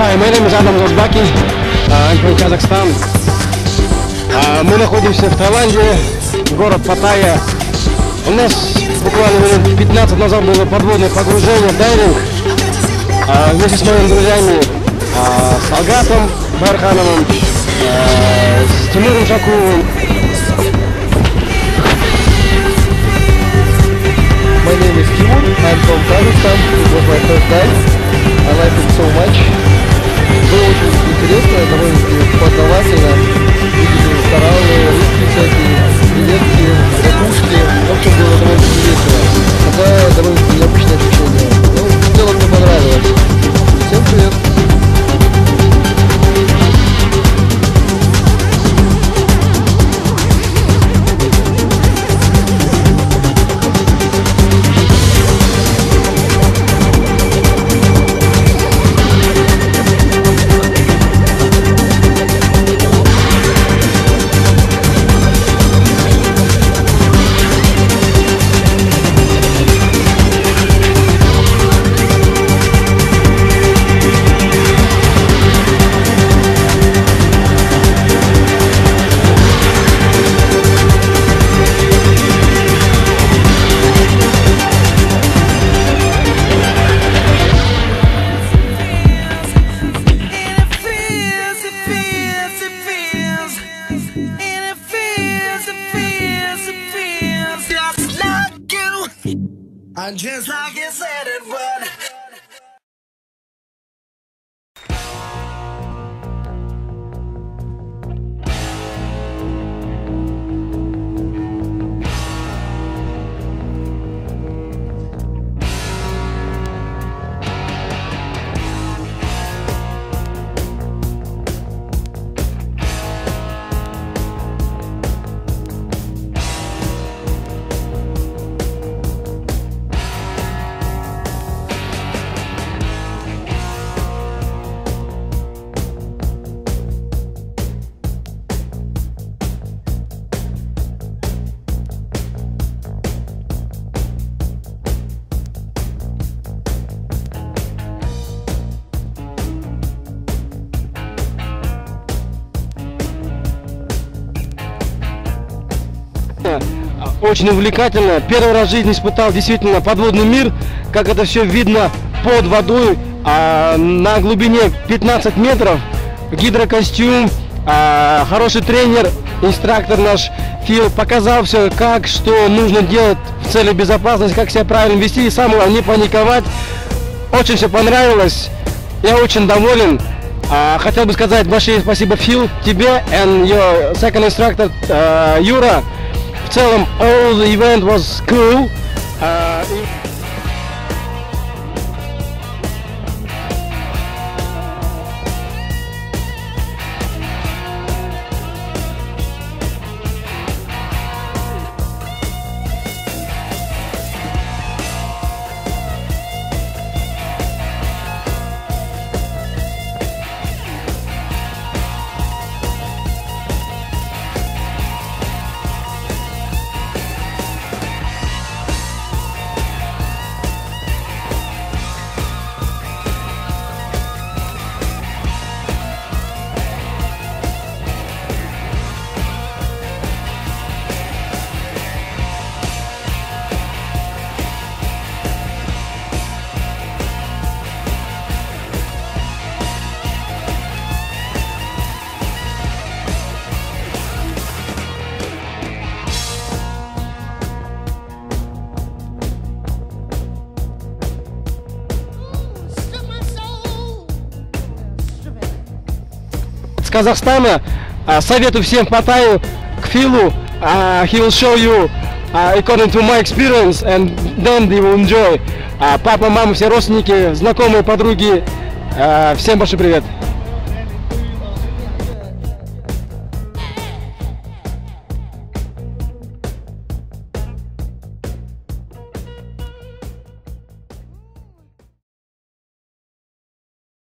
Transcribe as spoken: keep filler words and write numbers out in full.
Hi, my name is Adamzat Timur. I'm from Kazakhstan. Uh, мы находимся в Таиланде, город Паттайя. У нас буквально минут пятнадцать назад было подводное погружение, дайвинг. Uh, вместе с моими друзьями, uh, с Алгатом Бархановым, uh, с Тимуром Шаковым. My name is Timur, I'm from Kazakhstan. It was my first dive. I like it so much. Было очень интересно, довольно-таки познавательно. Видели кораллы, рыбки всякие, креветки, ракушки. В общем, было довольно-таки весело. Хотя довольно-таки необычное ощущение. Ну, в целом мне понравилось. Всем привет! And just like you said it would. Очень увлекательно. Первый раз в жизни испытал действительно подводный мир, как это все видно под водой, а на глубине пятнадцать метров. Гидрокостюм, а, хороший тренер, инструктор наш Phillip показал все, как, что нужно делать в цели безопасности, как себя правильно вести и самое главное, не паниковать. Очень все понравилось. Я очень доволен. А, хотел бы сказать большое спасибо, Phil, тебе and your second instructor uh, Юра. В целом, all the event was cool. Uh, Казахстана. Советую всем Паттайю к Philу. Uh, he will show you uh, according to my experience, and then they will enjoy. Uh, папа, мама, все родственники, знакомые, подруги. Uh, всем большой привет.